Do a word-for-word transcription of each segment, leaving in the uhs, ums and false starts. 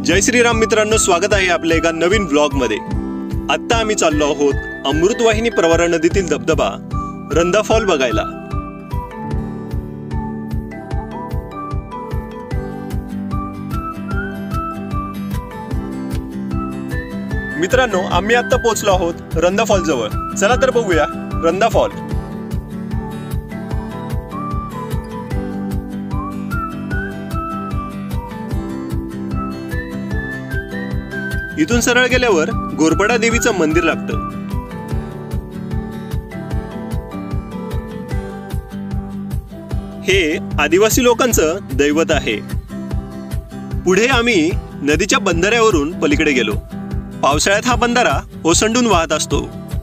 जय श्रीराम मित्रांनो, स्वागत आहे आपल्या एका नवीन व्लॉग मध्ये। आता आम्ही चाललो आहोत अमृतवाहिनी प्रवरा नदीतील धबधबा रंधा फॉल बघायला। मित्रांनो, आम्ही आता पोहोचलो आहोत रंधा फॉल जवळ। चला तर बघूया रंधा फॉल। इथून सरळ गेल्यावर गोरपडा देवीचं मंदिर लागतं। हे आदिवासी लोकांचं दैवत आहे। पुढे आम्ही नदीच्या बंधाऱ्यावरून पलीकडे गेलो। पावसाळ्यात हा बंधारा ओसंडून वाहत असतो।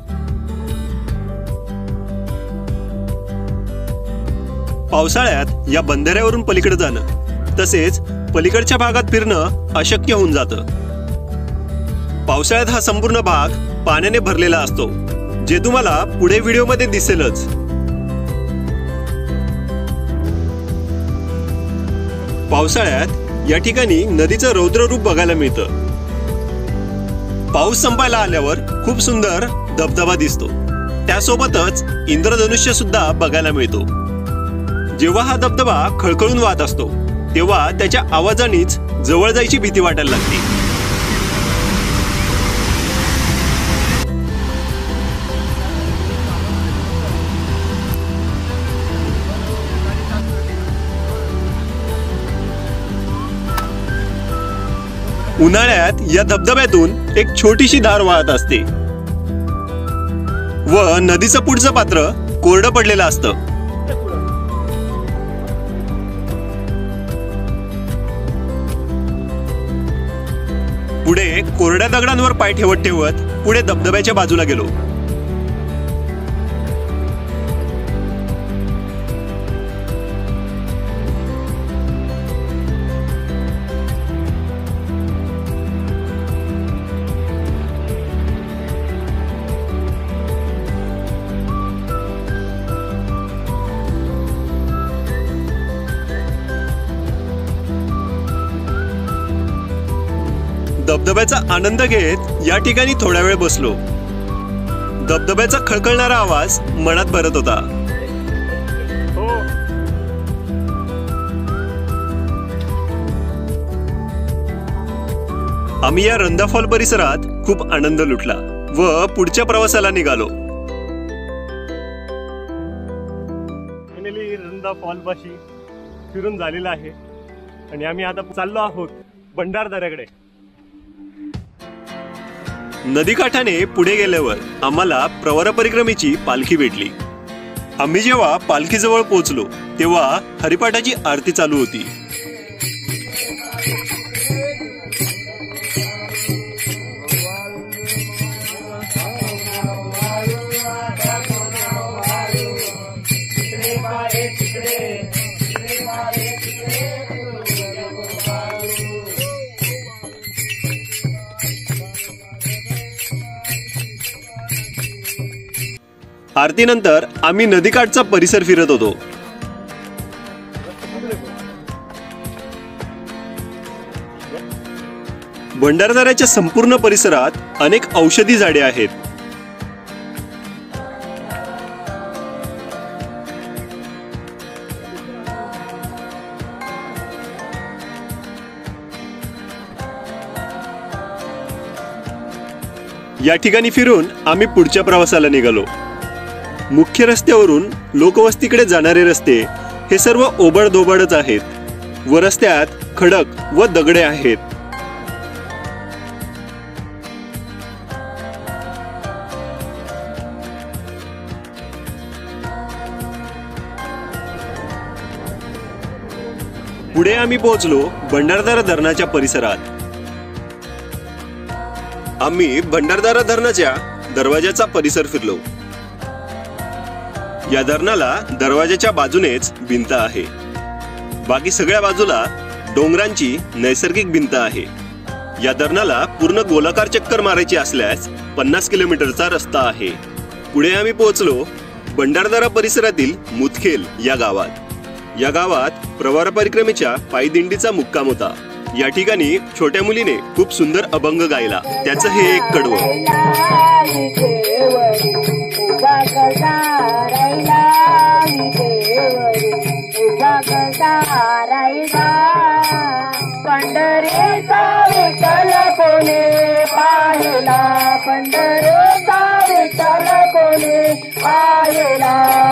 पावसाळ्यात या बंधाऱ्यावरून पलीकडे जाणं तसेच पलीकडच्या भागात फिरणं अशक्य होऊन जातं। पावसाळ्यात हा संपूर्ण भाग पाण्याने भरलेला असतो, जे तुम्हाला पुढे व्हिडिओमध्ये दिसेलच। पावसाळ्यात या ठिकाणी नदीचं रौद्र रूप बघायला मिळतं। पाऊस संपायला आल्यावर खूप सुंदर धबधबा दिसतो, त्यासोबतच इंद्रधनुष्य सुद्धा बघायला मिळतो। जेव्हा हा धबधबा खळखळून वाहत असतो तेव्हा त्याच्या आवाजानेच जवळ जायची भीती वाटायला लागते। उन्हाळ्यात या धबधब्यातून एक छोटीशी धार वाहत असते व नदीचं पुढचं पात्र कोरडं पडलेलं असतं। पुढे कोरड्या दगडांवर पाय ठेवत ठेवत पुढे धबधब्याच्या बाजूला गेलो। धबधब्याचा आनंद घेत या ठिकाणी थोडा वेळ बसलो। धबधब्याचा खळखळणारा आवाज मनात भरत होता। आम्ही या रंधा फॉल परिसरात खूप आनंद लुटला व पुढच्या प्रवासाला निघालो। फायनली रंधा फॉल पाशी फिरून झालेला आहे आणि आम्ही आता चाललो आहोत भंडारदऱ्याकडे। नदीकाठाने पुढे गेल्यावर आम्हाला प्रवरा परिक्रमेची पालखी भेटली। आम्ही जेव्हा पालखीजवळ पोहोचलो तेव्हा हरिपाठाची आरती चालू होती। आरतीनंतर आम्ही नदीकाठचा परिसर फिरत होतो। भंडारदऱ्याच्या संपूर्ण परिसरात अनेक औषधी झाडे आहेत। या ठिकाणी फिरून आम्ही पुढच्या प्रवासाला निघालो। मुख्य रस्त्यावरून लोकवस्तीकडे जाणारे रस्ते हे सर्व ओबडधोबडच आहेत व रस्त्यात खडक व दगडे आहेत। पुढे आम्ही पोहोचलो भंडारदरा धरणाच्या परिसरात। आम्ही भंडारदरा धरणाच्या दरवाजाचा परिसर फिरलो। या धरणाला दरवाजाच्या बाजूनेच भिंत आहे, बाकी सगळ्या बाजूला डोंगरांची नैसर्गिक भिंत आहे। या धरणाला पूर्ण गोलाकार चक्कर मारायची असल्यास पन्नास किलोमीटरचा रस्ता आहे। पुढे आम्ही पोहोचलो भंडारदरा परिसरातील मुदखेल या गावात। या गावात प्रवरा परिक्रमेच्या पायदिंडीचा मुक्काम होता। या ठिकाणी छोट्या मुलीने खूप सुंदर अभंग गायला. त्याचं हे एक कडवं. पंढरीचा विठ्ठल कोणी पाहिला, पंढरीचा विठ्ठल कोणी पाहिला,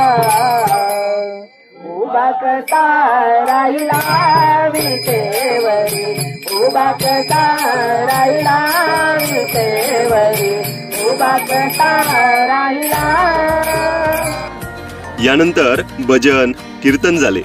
उभा कसा राहिला विटेवरी, उभा कसा राहिला विटेवरी, उभा कसा राहिला. यानंतर भजन कीर्तन झाले.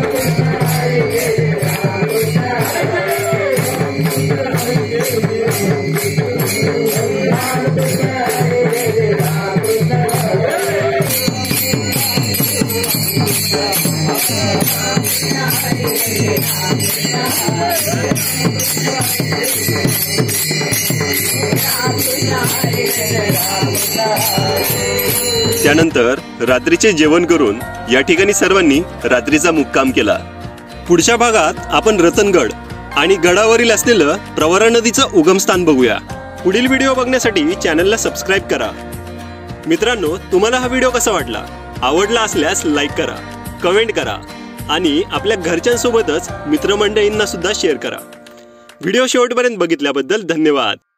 त्यानंतर रात्रीचे जेवण करून या ठिकाणी सर्वांनी रात्रीचा मुक्काम केला. पुढच्या भागात आपण रतनगड आणि गडावरील असलेलं प्रवरा नदीचं उगमस्थान बघूया. पुढील व्हिडिओ बघण्यासाठी चॅनलला सबस्क्राईब करा. मित्रांनो, तुम्हाला हा व्हिडिओ कसा वाटला? आवडला असल्यास लाईक करा, कमेंट करा आणि आपल्या घरच्यांसोबतच मित्रमंडळींना सुद्धा शेअर करा. व्हिडिओ शेवटपर्यंत बघितल्याबद्दल धन्यवाद.